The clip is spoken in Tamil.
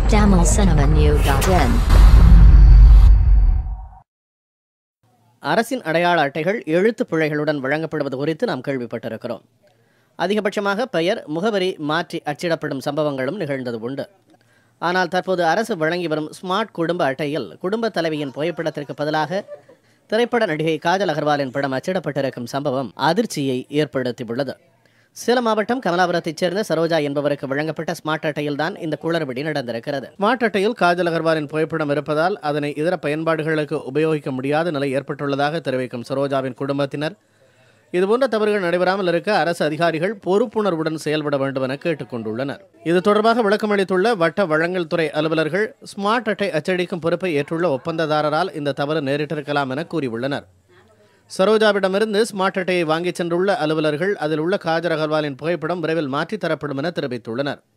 tamilcinemanew.in. அரசின் அடையாள அட்டைகள் எழுத்துப் பிழைகளுடன் வழங்கப்படுவது குறித்து நாம் கேள்விப்பட்டிருக்கிறோம். அதிகபட்சமாக பெயர், முகவரி மாற்றி அச்சிடப்படும் சம்பவங்களும் நிகழ்ந்தது உண்டு. ஆனால் தற்போது அரசு வழங்கி வரும் ஸ்மார்ட் குடும்ப அட்டையில் குடும்ப தலைவியின் புகைப்படத்திற்கு பதிலாக திரைப்பட நடிகை காஜல் அகர்வாலின் படம் அச்சிடப்பட்டிருக்கும் சம்பவம் அதிர்ச்சியை ஏற்படுத்தியுள்ளது. சேலம் மாவட்டம் கமலாபுரத்தைச் சேர்ந்த சரோஜா என்பவருக்கு வழங்கப்பட்ட ஸ்மார்ட் அட்டையில் தான் இந்த குளறுபடி நடந்திருக்கிறது. ஸ்மார்ட் அட்டையில் காஜல் அகர்வாலின் புகைப்படம் இருப்பதால் அதனை இதர பயன்பாடுகளுக்கு உபயோகிக்க முடியாத நிலை ஏற்பட்டுள்ளதாக தெரிவிக்கும் சரோஜாவின் குடும்பத்தினர், இதுபோன்ற தவறுகள் நடைபெறாமல் இருக்க அரசு அதிகாரிகள் பொறுப்புணர்வுடன் செயல்பட வேண்டும் என கேட்டுக் கொண்டுள்ளனர். இது தொடர்பாக விளக்கமளித்துள்ள வட்ட வழங்கல் துறை அலுவலர்கள், ஸ்மார்ட் அட்டை அச்சடிக்கும் பொறுப்பை ஏற்றுள்ள ஒப்பந்ததாரரால் இந்த தவறு நேரிட்டிருக்கலாம் என கூறியுள்ளனர். சரோஜாவிடமிருந்து ஸ்மார்ட் அட்டையை வாங்கிச் சென்றுள்ள அலுவலர்கள் அதில் உள்ள காஜல் அகர்வாலின் புகைப்படம் விரைவில் மாற்றித் தரப்படும் என தெரிவித்துள்ளனர்.